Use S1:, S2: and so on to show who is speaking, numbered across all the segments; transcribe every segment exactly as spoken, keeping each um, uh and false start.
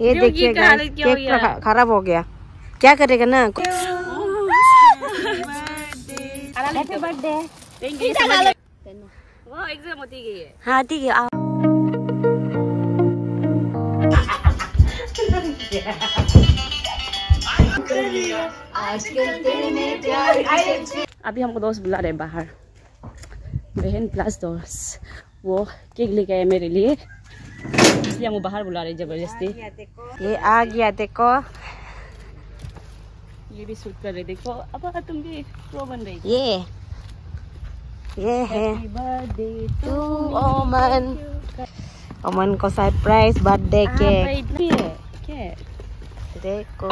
S1: ये देखिए केक खराब हो गया, क्या करेगा ना। Happy birthday.
S2: वो एग्जाम होती गई है।
S1: हाँ ठीक है।
S2: अभी हमको दोस्त बुला रहे बाहर, बहन प्लस दोस्त। वो केक लेके आए मेरे लिए, इसलिए हमको बाहर बुला रहे जबरदस्ती।
S1: ये आ गया देखो,
S2: ये भी शूट कर रहे देखो। अब तुम भी प्रो बन रही।
S1: ये ये है
S2: बर्थडे
S1: टू ओमन। ओमन को सरप्राइज बर्थडे केक।
S2: क्या
S1: देखो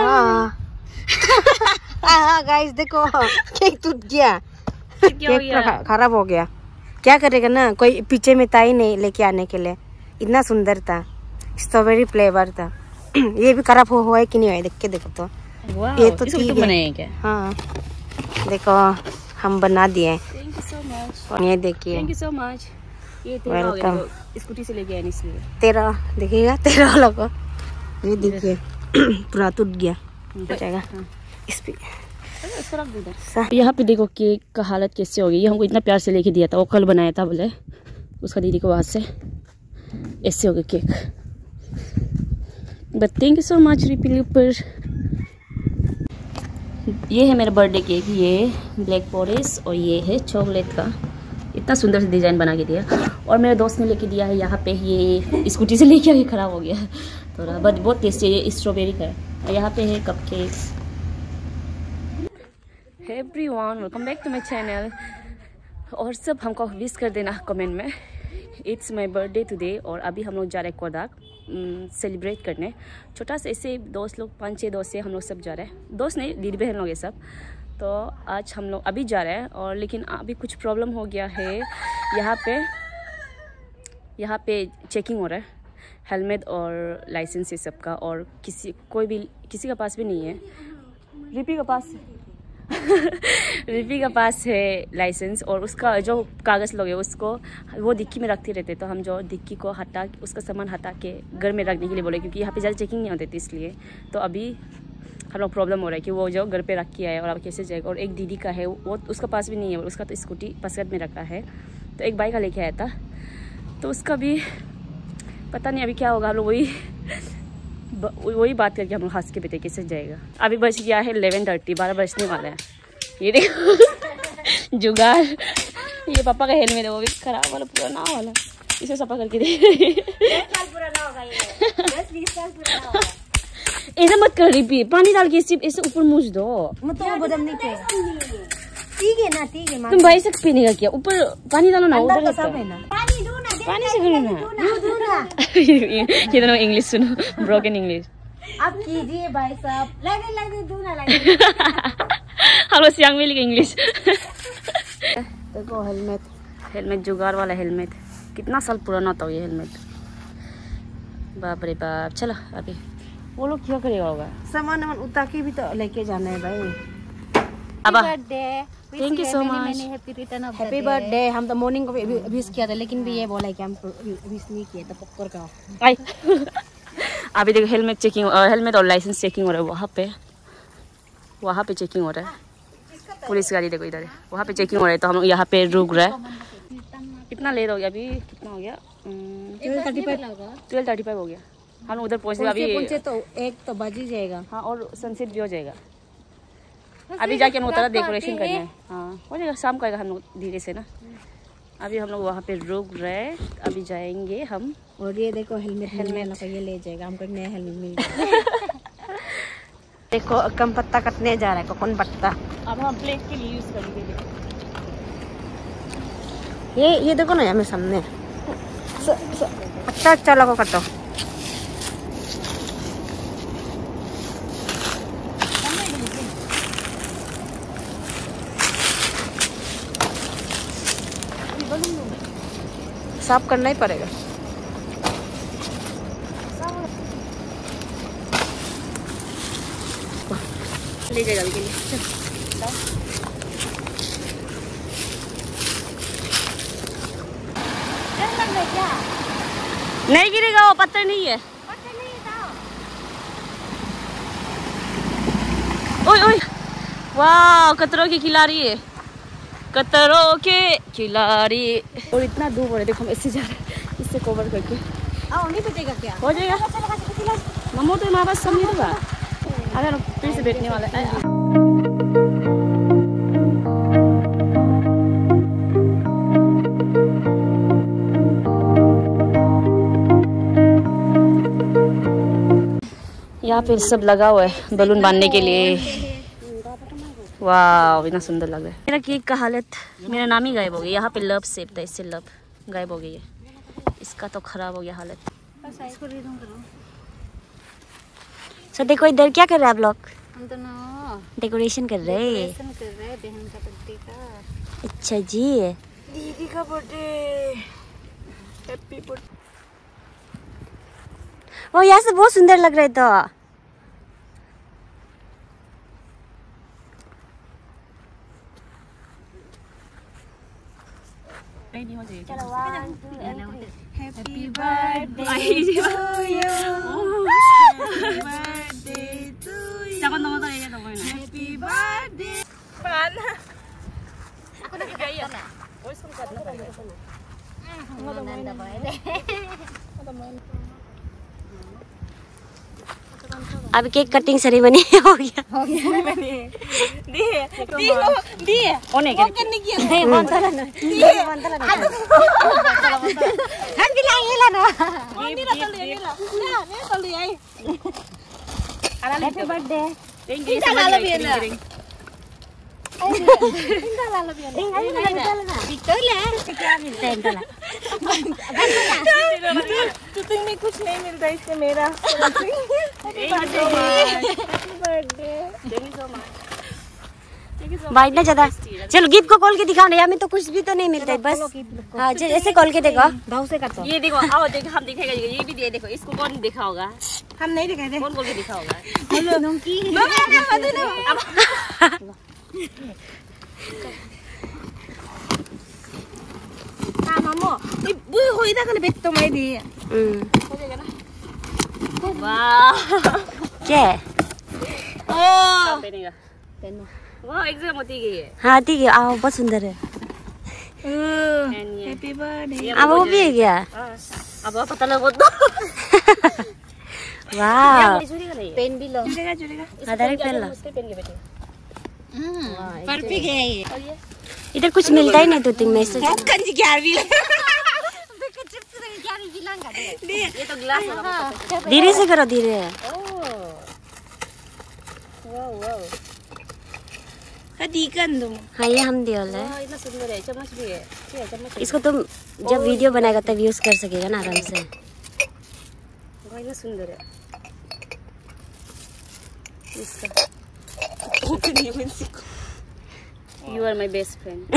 S1: हाँ गाइस देखो, केक टूट गया, केक खराब हो गया। क्या करेगा ना, कोई पीछे में था ही नहीं लेके आने के लिए। इतना सुंदर था, स्ट्रॉबेरी फ्लेवर था। ये भी खराब हो हुआ है कि नहीं हुआ, देख के देखो तो। ये तो ठीक है क्या? हाँ देखो हम बना दिए।
S2: Thank you so much.
S1: और ये देखिए,
S2: थैंक यू सो मच। ये तेरा
S1: वेलकम।
S2: स्कूटी से लेके आए इसलिए।
S1: तेरा देखिएगा, तेरा वाला को ये देखिए पूरा टूट गया। जाएगा इस पे।
S2: यहाँ पे देखो केक का हालत कैसे हो गई। ये हमको इतना प्यार से लेके दिया था, वो कल बनाया था बोले उसका दीदी को, वहाँ से ऐसे हो गया cake. But thank you so much रिपील पर। ये है मेरा बर्थडे केक, ये ब्लैक फॉरेस्ट और ये है चॉकलेट का। इतना सुंदर से डिज़ाइन बना के दिया। और मेरे दोस्त ने लेके दिया है यहाँ पे, ये स्कूटी से लेके आके ख़राब हो गया थोड़ा, बट बहुत टेस्टी है, स्ट्रॉबेरी का है। यहाँ पे है cup cakes. Everyone welcome back to my channel. और सब हमको विश कर देना कमेंट में। It's my birthday today. और अभी हम लोग जा रहे हैं कोडाक सेलिब्रेट करने। छोटा सा ऐसे दोस्त लोग, पाँच छः दोस्त से हम लोग सब जा रहे हैं। दोस्त नहीं, दीदी बहन लोग ये सब। तो आज हम लोग अभी जा रहे हैं। और लेकिन अभी कुछ प्रॉब्लम हो गया है यहाँ पे। यहाँ पे चेकिंग हो रहा है, हेलमेट और लाइसेंस ये सब का। और किसी कोई भी किसी का पास भी नहीं है। रिपी का पास रिपी का पास है लाइसेंस, और उसका जो कागज़ लोग है उसको वो डिक्की में रखते रहते। तो हम जो डिक्की को हटा, उसका सामान हटा के घर में रखने के लिए बोले, क्योंकि यहाँ पे ज़्यादा चेकिंग नहीं होती थी इसलिए। तो अभी हम लोग प्रॉब्लम हो रहा है कि वो जो घर पे रख के आए और अब कैसे जाएगा। और एक दीदी का है, वो उसका पास भी नहीं है, उसका तो स्कूटी पसंद में रखा है। तो एक बाइक का लेके आया था, तो उसका भी पता नहीं अभी क्या होगा। हम लोग वही वही बात करके हम लोग हंस के बेटे कैसे जाएगा। अभी बज गया है इलेवन थर्टी, बारह बजने वाला है। ये देखो जुगाड़, ये पापा का हेलमेट है, वो भी खराब वाला पुराना वाला, इसे सफा करके दे। ऐसा मत कर रिपी, पानी डाल के सिर्फ ऐसे ऊपर मूछ दो।
S1: ठीक है ना, ठीक है।
S2: तुम भाई से पीने का क्या, ऊपर पानी डालो ना, उधर पानी से करो ना। ये दोनों इंग्लिश सुनो, ब्रोकन इंग्लिश।
S1: अब कीजिए भाई साहब, लगे लगे दूना लगे।
S2: हम लोग सियांग मिल के इंग्लिश।
S1: देखो हेलमेट,
S2: हेलमेट जुगाड़ वाला हेलमेट, कितना साल पुराना था ये हेलमेट, बाप रे बाप। चलो अभी वो लोग क्या करेगा होगा,
S1: सामान वामान उतार के भी तो लेके जाना है भाई।
S2: अब
S1: thank you so much, happy birthday. हम तो मॉर्निंग को विश किया था, लेकिन भी ये बोला कि हम विश नहीं किए, तो पक्कर का।
S2: अभी देखो हेलमेट चेकिंग, हेलमेट और लाइसेंस चेकिंग हो रहा है वहाँ पे। वहाँ पे चेकिंग हो रहा है, पुलिस गाड़ी देखो इधर है, वहाँ पे चेकिंग हो रहा है। तो हम लोग यहाँ पे रुक रहा है। कितना लेट हो गया अभी, कितना हो गया, ट्वेल्व थर्टी फाइव हो गया। हम उधर पहुँचे अभी,
S1: पहुँचे तो एक तो बज ही जाएगा।
S2: हाँ, और सनसेट भी हो जाएगा। अभी जाके हम उतना डेकोरेशन करना है। हाँ हो जाएगा, शाम को आएगा हम लोग धीरे से ना। अभी हम लोग वहाँ पे रुक रहे, अभी जाएंगे हम।
S1: और ये देखो हेलमेट, हेलमेट ये ले जाएगा हमको, नया हेलमेट। देखो कम पत्ता कटने जा रहा है, कौन पत्ता।
S2: अब हम प्लेट के लिए यूज करेंगे।
S1: ये ये देखो ना हमें सामने, अच्छा अच्छा लगा कटो। साफ करना ही पड़ेगा।
S2: ले जाएगा अभी के लिए। नहीं गिरेगा, वो पत्थर नहीं है।
S1: पत्थर नहीं है,
S2: ओए ओए, वाह कतरों की खिलाड़ी है, कतरों के खिलाड़ी। और इतना दूर हो रहा है, देखो हम इससे जा रहे हैं, इससे कवर करके।
S1: आओ नहीं बैठेगा क्या?
S2: हो जाएगा मम्मो तो हमारे पास सब नहीं होगा। अगर फिर से बैठने वाला है। यहाँ पे सब लगा हुआ है बलून बांधने के लिए। वाह इतना सुंदर लग रहा है। मेरा केक का हालत, मेरा नाम ही गायब हो गया। यहाँ पे लव सेप था, इससे लव गायब हो गई है। इसका तो खराब हो गया हालत। सो देखो इधर क्या कर रहे हैं आप लोग?
S1: हम तो ना
S2: डेकोरेशन कर रहे हैं।
S1: कर रहे हैं बहन का बर्थडे का।
S2: अच्छा जी,
S1: दीदी का बर्थडे। Happy birthday.
S2: वो यहाँ से बहुत सुंदर लग रहा था।
S1: चलो one two happy birthday to you, happy birthday to you,
S2: Jangan nonton aja dong ini.
S1: Happy birthday. Mana?
S2: Aku udah gaya. Oh, sempat na kaya.
S1: Nanda boleh.
S2: अब केक कटिंग सेरेमनी हो गया।
S1: हो गया बनी। दी दी दी
S2: ओने
S1: वो करने की है मंतला ना दी मंतला ना हम बिलाए ला ना दी दी दी ला ना ने तो ले आई हैप्पी बर्थडे
S2: Inggris ला भी ना
S1: इंगा ला भी ना इंगा ला ना बिटो ले क्या मिलता है इंगा तो तुम्हें कुछ नहीं मिलता इससे मेरा हैप्पी बर्थडे।
S2: बाइट ना ज्यादा। चलो गिफ्ट को खोल के दिखाओ ना, यहाँ में तो कुछ भी तो नहीं मिलता है बस। हाँ ऐसे खोल के देखो।
S1: दाव से काटो।
S2: ये देखो, आओ देखो हम दिखाएगा, ये भी दे देखो। इसको कौन दिखा होगा?
S1: हम नहीं दिखाए थे।
S2: कौन खोल के दिखा होगा?
S1: हेलो नोंकी हाँ मामो इब्बू होई था कल बेट तो मैं दी हो जाएगा ना।
S2: वाह क्या है?
S1: ओ
S2: पहनेगा पहनो। वाह एग्जाम होती गई है।
S1: हाँ ठीक है, आओ बहुत सुंदर है।
S2: Happy birthday.
S1: अब वो भी है क्या?
S2: अब पता लगा तो।
S1: वाह
S2: पेन भी लो।
S1: चलेगा चलेगा।
S2: हाँ डायरेक्ट पेन लो। पेन के बेटे।
S1: परफेक्ट है ये।
S2: इधर कुछ मिलता ही नहीं तो तुम मैसेज।
S1: कंजी क्या भी
S2: ये तो ग्लास होगा। धीरे से करो, धीरे। वाह वाह
S1: हदीकन तुम।
S2: हाँ ये हम दिया है। इतना सुंदर है, चम्मच भी है। ठीक है चम्मच। इसको तुम जब वीडियो बनाएगा तब यूज कर सकेगा ना आराम से। वाह इतना सुंदर है इसका। You are my best friend.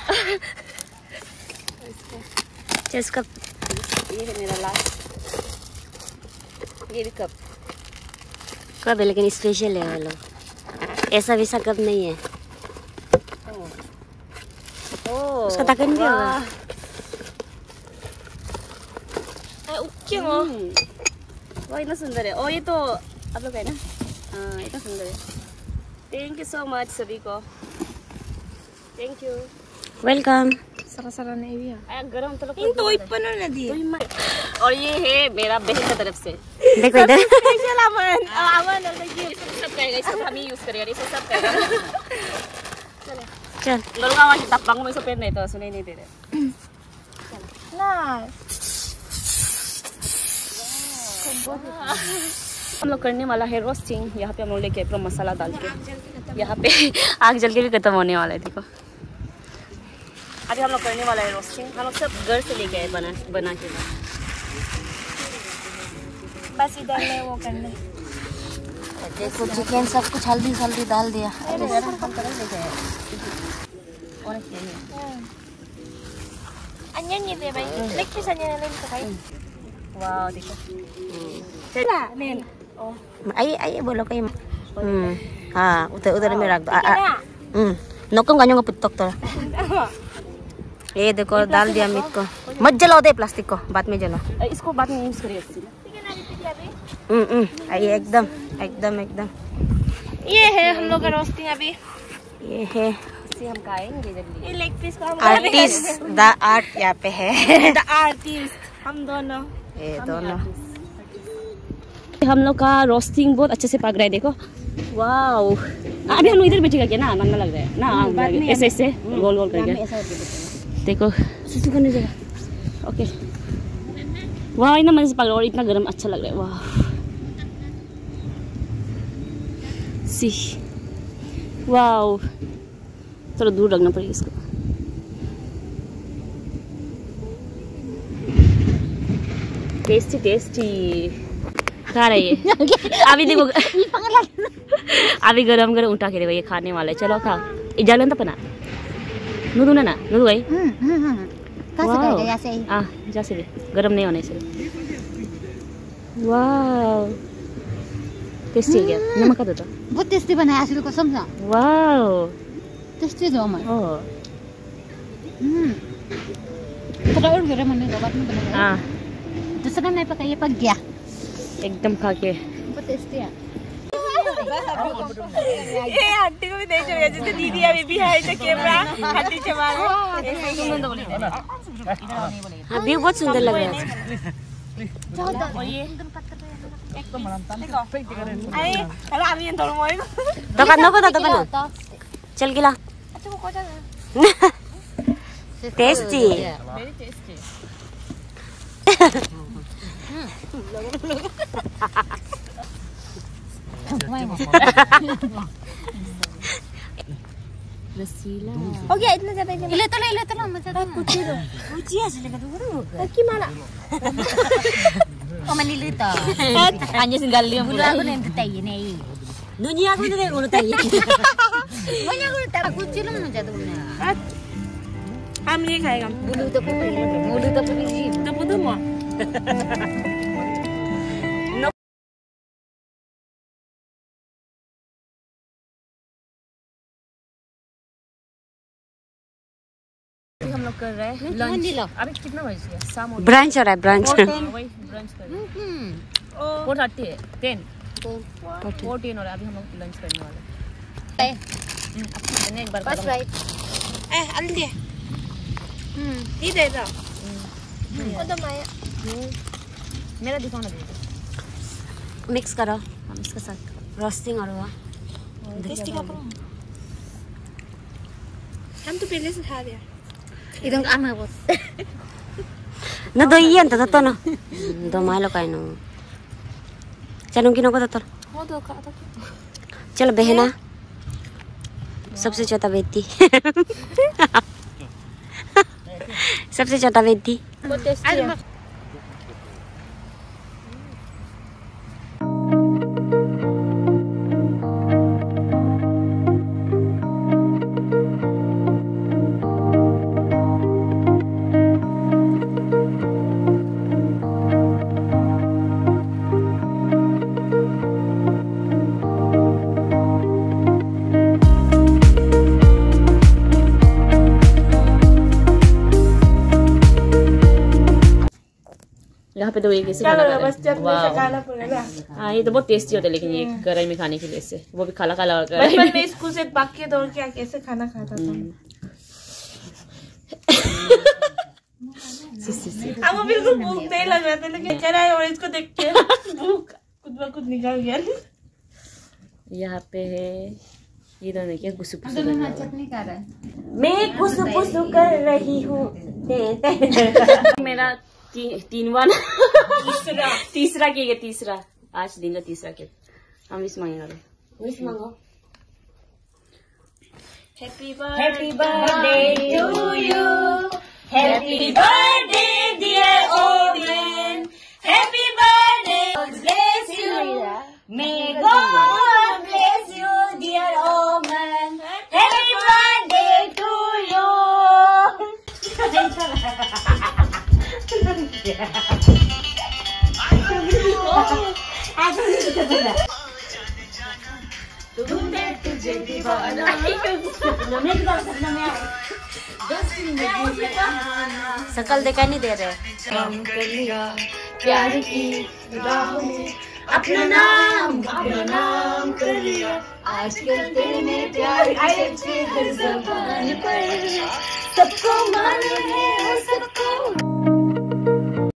S2: चल इसका ये है मेरा लास्ट। ये भी कप कप है लेकिन स्पेशल है वाला, ऐसा वैसा कप नहीं है। ओह उसका ढक्कन भी होगा।
S1: ओके वो
S2: वाह इतना सुंदर है। ओ ये तो आप लोग है ना। हाँ इतना सुंदर है। थैंक यू सो मच सभी को। Thank you welcome.
S1: सारा सारा नहीं भी है
S2: गरम तो
S1: इन तो इपन ना दी।
S2: और ये है मेरा बहन की तरफ से। देखो इधर
S1: स्पेशल अमन अमन
S2: सब कहेगा, इसको हम ही यूज करेगा, इसको सब कहेगा।
S1: चल
S2: लोग आवाज tapang mo isopin na ito, सुनाई नहीं दे रहे
S1: ना।
S2: हम लोग करने वाला है रोस्टिंग। यहाँ पे हम लोग लेके आए पूरा मसाला डाल के। यहाँ पे आग जल के भी खत्म होने वाला है। देखो अभी हम लोग करने वाला है रोस्टिंग। हम लोग सब घर से लेके आए बना बना के।
S1: बस इधर में वो करने।
S2: देखो चिकन सब कुछ हल्दी हल्दी डाल दिया।
S1: Anyan gitu ya, Bay. Like kisahnya lain tuh kayak.
S2: Wow, देखो
S1: Lah, nen.
S2: Oh
S1: Ay ay bolok kayo. Hmm. हाँ उधर उधर में रख दो। हम्म नौकम गानियों का पुत्तक तो। ये देखो डाल दिया मीट को। मत जलाओ दे प्लास्टिक को, बाद में जलाओ।
S2: इसको बाद में यूज करिए।
S1: हम्म हम्म ये एकदम एकदम एकदम
S3: ये है हम लोग का रोस्टिंग अभी।
S1: ये है
S2: हम खाएंगे जल्दी।
S3: ये लेग पीस को हम
S1: आर्टिस्ट, द आर्ट यहाँ पे है।
S3: द आर्टिस्ट हम दोनों।
S1: ये दोनों
S2: हम लोग का रोस्टिंग बहुत अच्छे से पक रहा है, देखो। वाओ, अभी हम लोग इधर बैठेगा क्या ना, नंगा लग रहा है ना, ऐसे ऐसे गोल गोल करके देखो। ओके, वाह इतना मजे से पक रहा है और इतना गर्म अच्छा लग रहा है। वाह सी, वाओ, थोड़ा दूर रखना पड़ेगा इसको। टेस्टी टेस्टी खा रही है। अभी देखो अभी गरम गरम उठा के देखो, ये खाने वाला है। चलो खा, इजालन तो पना नूदू ना ना नूदू भाई। हाँ जैसे भी गरम नहीं होने से। वाह टेस्टी है क्या? नमक का देता
S3: बहुत टेस्टी बनाया आसिल को समझा।
S2: वाह
S3: टेस्टी जो मैं।
S2: ओह
S3: हम्म थोड़ा और गरम होने के बाद में बनाया।
S2: हाँ
S3: दूसरा नहीं पका, ये पक गया
S2: एकदम खा के।
S3: बहुत टेस्टी है।
S4: ये आंटी को भी देख रहे जैसे दीदी अभी भी है जो कैमरा हाथी चबा रहे।
S1: हाँ व्यू बहुत सुंदर लग रहा है।
S4: अरे kalau kami yang tolong mau itu.
S1: Tokan apa tak tokan? Cel gila. Tasty.
S4: Very tasty.
S2: रसीला
S3: हो गया इतना ज्यादा। इले तो इले तो मजा तो कुछ दो कुछ ऐसे लगा तो करो की माला oh manilito
S2: hanya singgal dia
S3: mula aku nanti tayi nih
S1: Dunia aku nanti aku tayi.
S3: banyak aku tak aku cium manja tuh na
S4: हम ये खाएगा।
S3: bulu तो pun bulu तो pun sih
S4: तो बुद्धू मो
S2: हम लोग कर रहे हैं लंच। अभी कितना बज गया? शाम हो
S1: ब्रांच हो रहा है ब्रांच।
S2: वही ब्रंच कर रहे हैं। फोर थर्टी है, टेन फोर टेन हो रहा है। अभी हम लोग लंच करने वाले हैं। एक बार
S3: बस right
S4: eh ăn đi hmm đi đây rồi
S3: có tao mày
S2: मेरा दिखाना दे।
S1: मिक्स करो
S2: हम इसके साथ
S1: रोस्टिंग और हुआ।
S4: टेस्टी का हम तो पहले से खा लिया।
S3: idong ama bos
S1: ना दो ये अंत तो ना दो मालो का ना चलो किनो को तो
S4: हो दो का तो
S1: चल बहना सबसे छोटा बेटी सबसे छोटा बेटी।
S3: बहुत टेस्टी है।
S2: यहाँ पे तो एक ऐसे खाना खा रहे हैं। वाह। हाँ ये तो बहुत टेस्टी होता है, लेकिन ये कढ़ाई में खाने के लिए से वो भी काला काला होता है।
S4: बचपन में स्कूल से भाग के दौड़ के कैसे खाना खाता था। अब वो बिल्कुल भूख नहीं लग रहा था, लेकिन कह रहा है और इसको देख के भूख खुद ब खुद निकल गया।
S2: यहाँ पे है ये दोनों क्या गुस्सू पुस्सू कर रहा है।
S3: चटनी खा रहा है।
S1: मैं गुस्सू पुस्सू कर रही हूँ।
S2: मेरा ती, तीन वन तीसरा तीसरा केक है, तीसरा आज दिन का तीसरा केक। हम विश मांगेंगे।
S1: विश मांगो।
S4: Happy
S1: Happy birthday to you. Happy birthday dear Odin. Happy birthday. Bless you. May God bless you dear Oman. Happy birthday to you. शकल दिखाई नहीं दे रहे।
S4: प्यार की राह में अपना नाम अपना नाम कर
S3: आजकल तेरे में प्यार की हर ज़बान पर सबको मालूम है और सबको